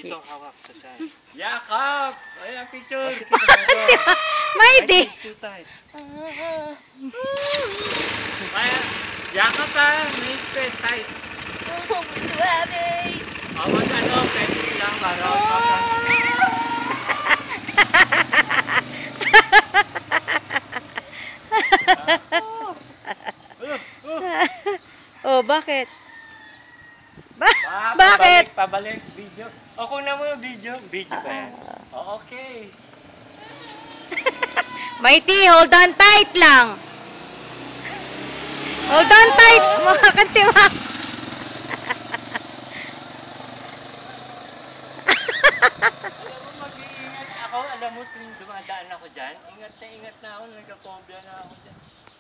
Ito ang hawak sa tiyan. Yakap! Ayan, picture! May di. Too tight. Kaya, yakap ha! May pet tight. Awag ano, pet lang para Oh, bakit? Bakit? Bakit? Pabalik, video. O, kuna mo yung video. Video ba yan? Oh, okay. Mighty, hold on tight lang. Hold on tight, mga kantiwa. Alam mo, mag-iingat ako. Alam mo, tuwing dumadaan ako dyan, ingat na ako. Nagka-phobia na ako dyan.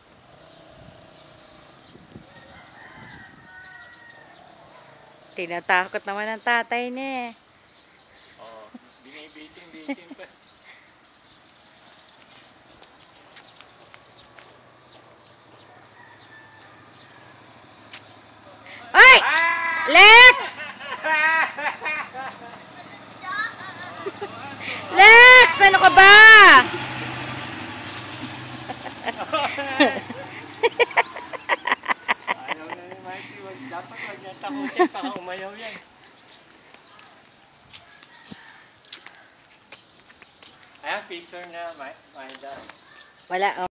Tinatakot naman ang tatay niya eh. Oo, binibiting pa. Ay! Lex! Lex! Ano ka ba? Ayaw na ni Mikey. Dapat wag niya takutin. Baka umayaw yan. Ayan, picture na, Maida. Wala. Oh.